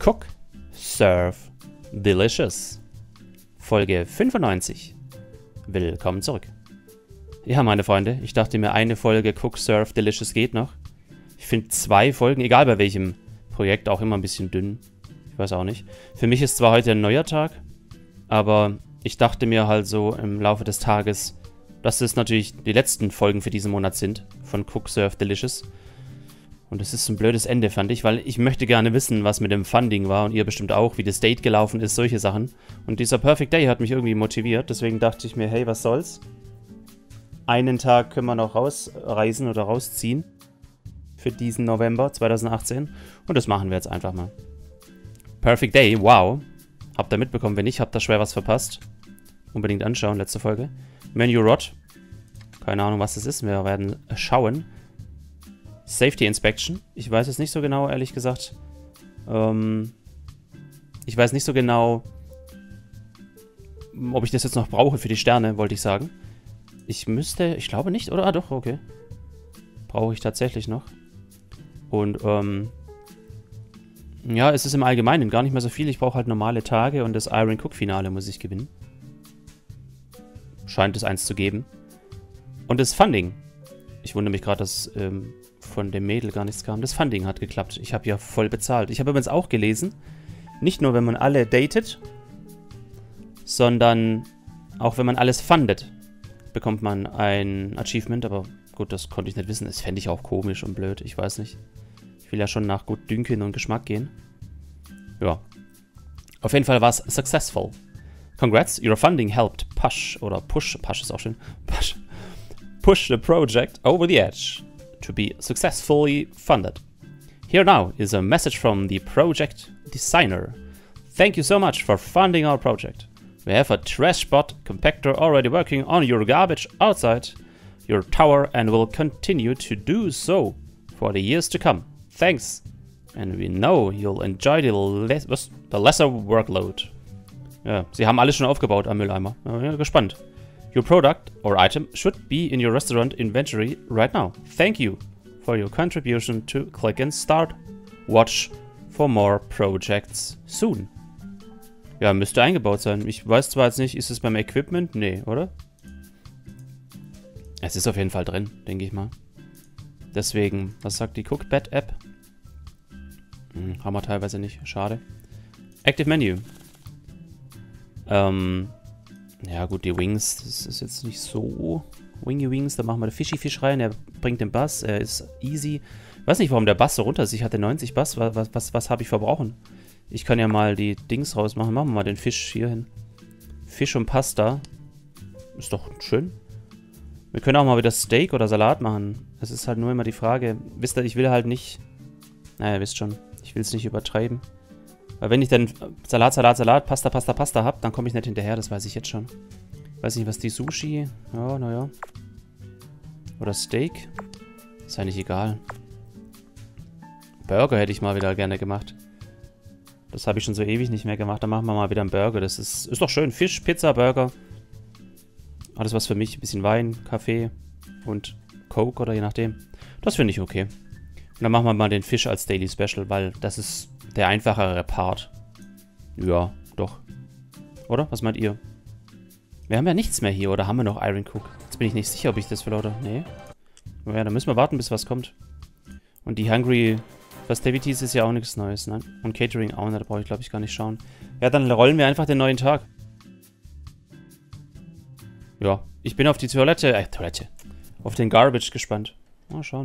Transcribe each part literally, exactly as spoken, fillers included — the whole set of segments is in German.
Cook, Serve, Delicious. Folge fünfundneunzig. Willkommen zurück. Ja, meine Freunde, ich dachte mir, eine Folge Cook, Serve, Delicious geht noch. Ich finde zwei Folgen, egal bei welchem Projekt, auch immer ein bisschen dünn. Ich weiß auch nicht. Für mich ist zwar heute ein neuer Tag, aber ich dachte mir halt so im Laufe des Tages, dass es natürlich die letzten Folgen für diesen Monat sind von Cook, Serve, Delicious. Und es ist ein blödes Ende, fand ich, weil ich möchte gerne wissen, was mit dem Funding war und ihr bestimmt auch, wie das Date gelaufen ist, solche Sachen. Und dieser Perfect Day hat mich irgendwie motiviert, deswegen dachte ich mir, hey, was soll's? Einen Tag können wir noch rausreisen oder rausziehen für diesen November zweitausendachtzehn und das machen wir jetzt einfach mal. Perfect Day, wow. Habt ihr mitbekommen, wenn nicht, habt ihr schwer was verpasst. Unbedingt anschauen, letzte Folge. Menu Rot. Keine Ahnung, was das ist, wir werden schauen. Safety Inspection. Ich weiß es nicht so genau, ehrlich gesagt. Ähm, ich weiß nicht so genau, ob ich das jetzt noch brauche für die Sterne, wollte ich sagen. Ich müsste, ich glaube nicht, oder? Ah, doch, okay. Brauche ich tatsächlich noch. Und, ähm, ja, es ist im Allgemeinen gar nicht mehr so viel. Ich brauche halt normale Tage und das Iron Cook Finale muss ich gewinnen. Scheint es eins zu geben. Und das Funding. Ich wundere mich gerade, dass, ähm, von dem Mädel gar nichts kam. Das Funding hat geklappt. Ich habe ja voll bezahlt. Ich habe übrigens auch gelesen, nicht nur, wenn man alle datet, sondern auch, wenn man alles fundet, bekommt man ein Achievement. Aber gut, das konnte ich nicht wissen. Das fände ich auch komisch und blöd. Ich weiß nicht. Ich will ja schon nach gut Dünken und Geschmack gehen. Ja. Auf jeden Fall war es successful. Congrats, your funding helped push, oder push, push ist auch schön, push, push the project over the edge to be successfully funded. Here now is a message from the project designer. Thank you so much for funding our project. We have a trash bot compactor already working on your garbage outside your tower and will continue to do so for the years to come. Thanks. And we know you'll enjoy the, les the lesser workload. Ja, sie haben alles schon aufgebaut am Mülleimer. Ja, gespannt. Your product or item should be in your restaurant inventory right now. Thank you for your contribution to Click and Start. Watch for more projects soon. Ja, müsste eingebaut sein. Ich weiß zwar jetzt nicht, ist es beim Equipment? Nee, oder? Es ist auf jeden Fall drin, denke ich mal. Deswegen, was sagt die Cookpad-App? Hm, haben wir teilweise nicht. Schade. Active Menu. Ähm... Ja gut, die Wings, das ist jetzt nicht so Wingy Wings, da machen wir den Fishy Fish rein, er bringt den Bass, er ist easy. Ich weiß nicht, warum der Bass so runter ist, ich hatte neunzig Bass, was, was, was, was habe ich verbrauchen? Ich kann ja mal die Dings rausmachen, machen wir mal den Fisch hier hin. Fisch und Pasta, ist doch schön. Wir können auch mal wieder Steak oder Salat machen, es ist halt nur immer die Frage, wisst ihr, ich will halt nicht, naja, ihr wisst schon, ich will es nicht übertreiben. Weil wenn ich dann Salat, Salat, Salat, Pasta, Pasta, Pasta habe, dann komme ich nicht hinterher, das weiß ich jetzt schon. Weiß nicht, was die Sushi, ja, naja. Oder Steak, ist eigentlich egal. Burger hätte ich mal wieder gerne gemacht. Das habe ich schon so ewig nicht mehr gemacht, dann machen wir mal wieder einen Burger. Das ist, ist doch schön, Fisch, Pizza, Burger. Alles was für mich, ein bisschen Wein, Kaffee und Coke oder je nachdem. Das finde ich okay. Und dann machen wir mal den Fisch als Daily Special, weil das ist der einfachere Part. Ja, doch. Oder? Was meint ihr? Wir haben ja nichts mehr hier, oder haben wir noch Iron Cook? Jetzt bin ich nicht sicher, ob ich das will, oder? Nee. Ja, dann müssen wir warten, bis was kommt. Und die Hungry Festivities ist ja auch nichts Neues, ne? Und Catering auch, ne? Da brauche ich, glaube ich, gar nicht schauen. Ja, dann rollen wir einfach den neuen Tag. Ja, ich bin auf die Toilette, äh, Toilette. Auf den Garbage gespannt. Mal schauen.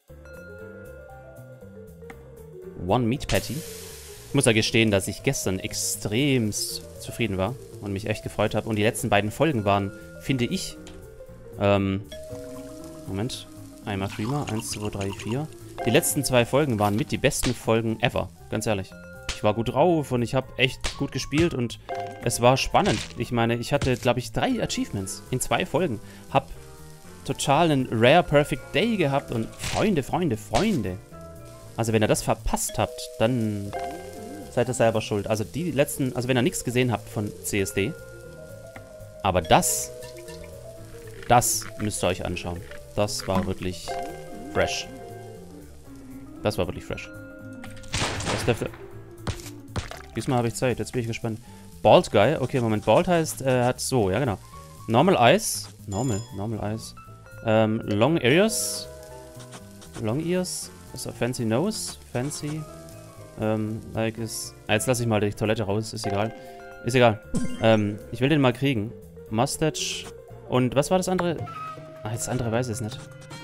One Meat Patty. Ich muss ja gestehen, dass ich gestern extremst zufrieden war und mich echt gefreut habe. Und die letzten beiden Folgen waren, finde ich, ähm, Moment, einmal Streamer, eins, zwei, drei, vier. Die letzten zwei Folgen waren mit die besten Folgen ever, ganz ehrlich. Ich war gut drauf und ich habe echt gut gespielt und es war spannend. Ich meine, ich hatte, glaube ich, drei Achievements in zwei Folgen. Hab total einen Rare Perfect Day gehabt und Freunde, Freunde, Freunde. Also wenn ihr das verpasst habt, dann seid ihr selber schuld. Also die letzten, also wenn ihr nichts gesehen habt von C S D, aber das, das müsst ihr euch anschauen. Das war wirklich fresh. Das war wirklich fresh. Das dürfte... Diesmal habe ich Zeit. Jetzt bin ich gespannt. Bald Guy. Okay, Moment. Bald heißt, er äh, hat so, ja genau. Normal Eyes. Normal. Normal Eyes. Ähm, Long Ears. Long Ears. Was ist Fancy Nose. Fancy. Ähm, like is... Ah, jetzt lasse ich mal die Toilette raus. Ist egal. Ist egal. ähm, ich will den mal kriegen. Mustache. Und was war das andere? Ah, das andere weiß ich es nicht.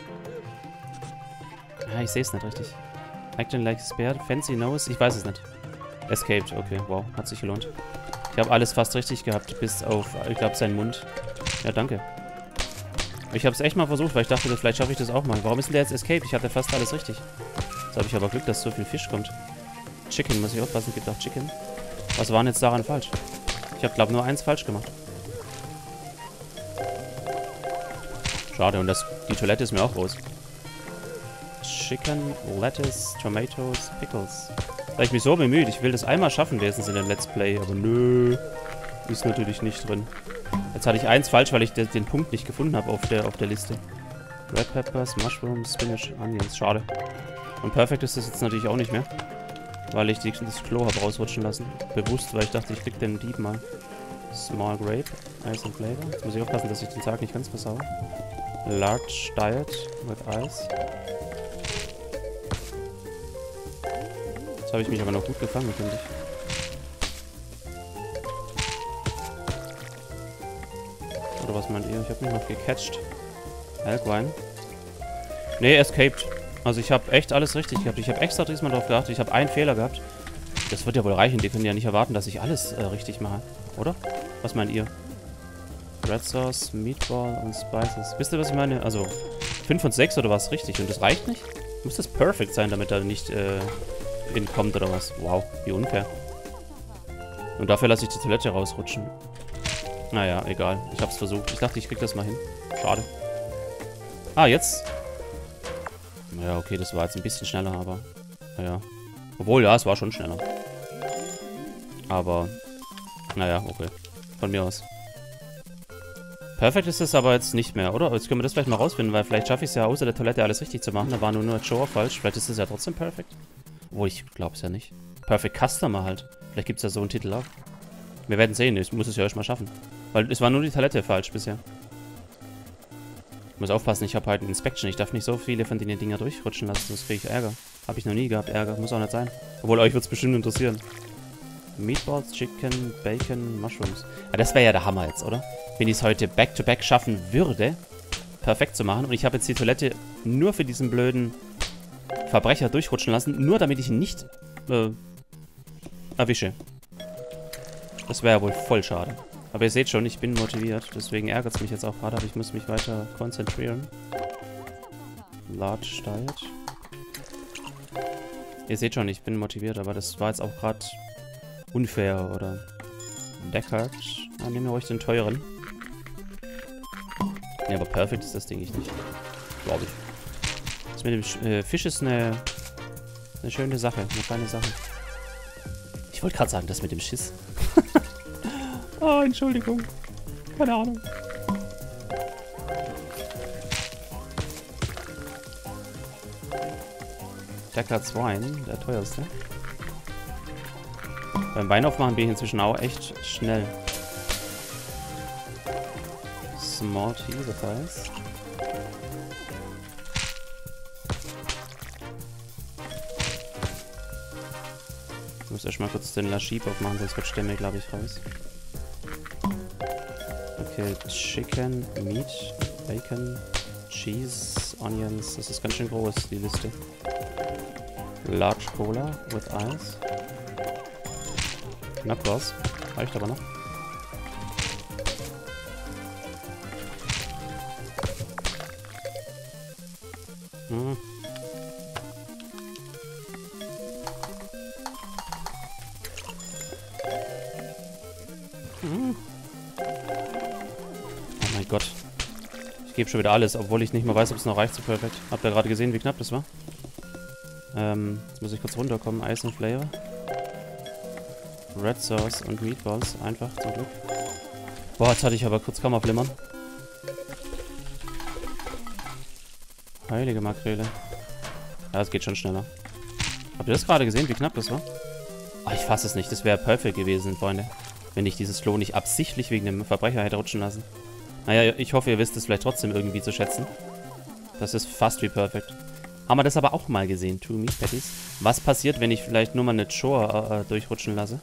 Ah, ich sehe es nicht richtig. Acting like spared. Fancy Nose. Ich weiß es nicht. Escaped. Okay, wow. Hat sich gelohnt. Ich habe alles fast richtig gehabt. Bis auf, ich glaube, seinen Mund. Ja, danke. Ich habe es echt mal versucht, weil ich dachte, vielleicht schaffe ich das auch mal. Warum ist denn der jetzt Escape? Ich hatte fast alles richtig. Jetzt habe ich aber Glück, dass so viel Fisch kommt. Chicken, muss ich aufpassen. Gibt auch Chicken. Was war denn jetzt daran falsch? Ich habe, glaube ich, nur eins falsch gemacht. Schade, und das, die Toilette ist mir auch groß. Chicken, Lettuce, Tomatoes, Pickles. Da habe ich mich so bemüht. Ich will das einmal schaffen, wenigstens in dem Let's Play. Aber nö, ist natürlich nicht drin. Jetzt hatte ich eins falsch, weil ich de den Punkt nicht gefunden habe auf der, auf der Liste. Red Peppers, Mushrooms, Spinach, Onions. Schade. Und perfekt ist das jetzt natürlich auch nicht mehr. Weil ich die, das Klo habe rausrutschen lassen. Bewusst, weil ich dachte, ich krieg den Dieb mal. Small Grape, Ice and Flavor. Jetzt muss ich aufpassen, dass ich den Tag nicht ganz versaue. Large Diet with Ice. Jetzt habe ich mich aber noch gut gefangen, finde ich. Oder was meint ihr? Ich habe mich noch gecatcht. Elkwein. Nee, escaped. Also ich habe echt alles richtig gehabt. Ich habe extra diesmal drauf geachtet. Ich habe einen Fehler gehabt. Das wird ja wohl reichen. Die können ja nicht erwarten, dass ich alles äh, richtig mache. Oder? Was meint ihr? Red Sauce, Meatball und Spices. Wisst ihr, was ich meine? Also, fünf von sechs oder was richtig? Und das reicht nicht? Muss das perfekt sein, damit er nicht äh, entkommt oder was? Wow, wie unfair. Und dafür lasse ich die Toilette rausrutschen. Naja, egal. Ich hab's versucht. Ich dachte, ich krieg das mal hin. Schade. Ah, jetzt. Ja, okay, das war jetzt ein bisschen schneller, aber... Naja. Obwohl, ja, es war schon schneller. Aber... Naja, okay. Von mir aus. Perfekt ist es aber jetzt nicht mehr, oder? Jetzt können wir das vielleicht mal rausfinden, weil vielleicht schaffe ich es ja außer der Toilette alles richtig zu machen. Da war nur nur Joe falsch. Vielleicht ist es ja trotzdem perfekt. Oh, ich glaube es ja nicht. Perfect Customer halt. Vielleicht gibt es ja so einen Titel auch. Wir werden sehen. Ich muss es ja erst mal schaffen. Weil es war nur die Toilette falsch bisher. Ich muss aufpassen, ich habe halt eine Inspection. Ich darf nicht so viele von den Dinger durchrutschen lassen, sonst kriege ich Ärger. Habe ich noch nie gehabt, Ärger. Muss auch nicht sein. Obwohl, euch wird es bestimmt interessieren. Meatballs, Chicken, Bacon, Mushrooms. Ja, das wäre ja der Hammer jetzt, oder? Wenn ich es heute back-to-back schaffen würde, perfekt zu machen. Und ich habe jetzt die Toilette nur für diesen blöden Verbrecher durchrutschen lassen, nur damit ich ihn nicht äh, erwische. Das wäre ja wohl voll schade. Aber ihr seht schon, ich bin motiviert. Deswegen ärgert es mich jetzt auch gerade, aber ich muss mich weiter konzentrieren. Large Diet. Ihr seht schon, ich bin motiviert, aber das war jetzt auch gerade unfair, oder? Deckard. Dann nehmen wir ruhig den teuren. Ne, aber perfekt ist das Ding ich nicht. Glaube ich. Das mit dem äh, Fisch ist eine, eine schöne Sache, eine feine Sache. Ich wollte gerade sagen, das mit dem Schiss. Oh, Entschuldigung. Keine Ahnung. Deckard's Wein, der teuerste. Beim Wein aufmachen bin ich inzwischen auch echt schnell. Small Tea, das heißt. Ich muss erstmal kurz den La Sheep aufmachen, sonst rutscht der mir, glaube ich, raus. Okay, Chicken, Meat, Bacon, Cheese, Onions. Das ist ganz schön groß, die Liste. Large Cola with Ice. Knapp was. Reicht aber noch. Hm. Hm. Oh mein Gott. Ich gebe schon wieder alles, obwohl ich nicht mal weiß, ob es noch reicht so perfekt. Habt ihr gerade gesehen, wie knapp das war? Ähm, jetzt muss ich kurz runterkommen. Ice and Flavor. Red Sauce und Meatballs. Einfach, zum Glück. Boah, jetzt hatte ich aber kurz kaum auf Limmern. Heilige Makrele. Ja, es geht schon schneller. Habt ihr das gerade gesehen, wie knapp das war? Oh, ich fasse es nicht. Das wäre perfekt gewesen, Freunde. Wenn ich dieses Klo nicht absichtlich wegen dem Verbrecher hätte rutschen lassen. Naja, ich hoffe, ihr wisst es vielleicht trotzdem irgendwie zu schätzen. Das ist fast wie perfekt. Haben wir das aber auch mal gesehen, Two Meat Patties. Was passiert, wenn ich vielleicht nur mal eine Chore äh, durchrutschen lasse?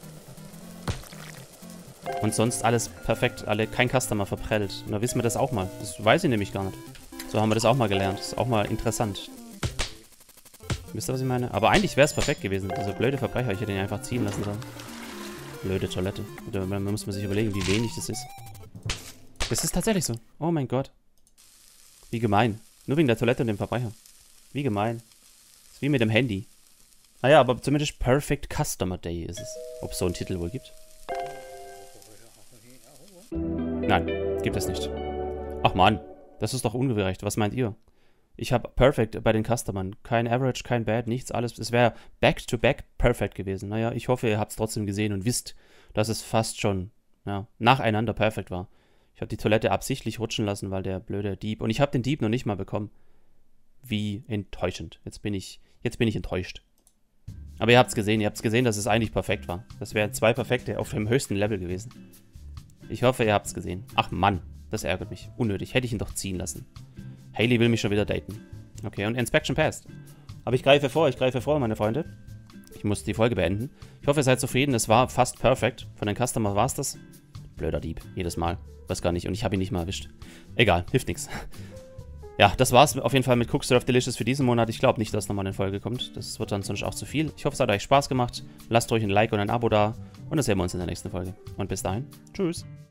Und sonst alles perfekt, alle, kein Customer verprellt. Und da wissen wir das auch mal. Das weiß ich nämlich gar nicht. So haben wir das auch mal gelernt. Das ist auch mal interessant. Wisst ihr, was ich meine? Aber eigentlich wäre es perfekt gewesen. Dieser blöde Verbrecher, ich hätte ihn einfach ziehen lassen sollen. Blöde Toilette. Da muss man sich überlegen, wie wenig das ist. Das ist tatsächlich so. Oh mein Gott. Wie gemein. Nur wegen der Toilette und dem Verbrecher. Wie gemein. Das ist wie mit dem Handy. Naja, aber zumindest Perfect Customer Day ist es. Ob es so einen Titel wohl gibt? Nein, gibt es nicht. Ach Mann, das ist doch ungerecht. Was meint ihr? Ich habe Perfect bei den Customern. Kein Average, kein Bad, nichts, alles. Es wäre Back-to-Back Perfect gewesen. Naja, ich hoffe, ihr habt es trotzdem gesehen und wisst, dass es fast schon ja, nacheinander perfekt war. Ich habe die Toilette absichtlich rutschen lassen, weil der blöde Dieb... Und ich habe den Dieb noch nicht mal bekommen. Wie enttäuschend. Jetzt bin ich, jetzt bin ich enttäuscht. Aber ihr habt es gesehen. Ihr habt es gesehen, dass es eigentlich perfekt war. Das wären zwei Perfekte auf dem höchsten Level gewesen. Ich hoffe, ihr habt es gesehen. Ach Mann, das ärgert mich. Unnötig. Hätte ich ihn doch ziehen lassen. Hayley will mich schon wieder daten. Okay, und Inspection passed. Aber ich greife vor, ich greife vor, meine Freunde. Ich muss die Folge beenden. Ich hoffe, ihr seid zufrieden. Es war fast perfekt. Von den Customers war es das. Blöder Dieb. Jedes Mal. Weiß gar nicht. Und ich habe ihn nicht mal erwischt. Egal, hilft nichts. Ja, das war's auf jeden Fall mit Cook Surf Delicious für diesen Monat. Ich glaube nicht, dass nochmal eine Folge kommt. Das wird dann sonst auch zu viel. Ich hoffe, es hat euch Spaß gemacht. Lasst euch ein Like und ein Abo da. Und dann sehen wir uns in der nächsten Folge. Und bis dahin. Tschüss.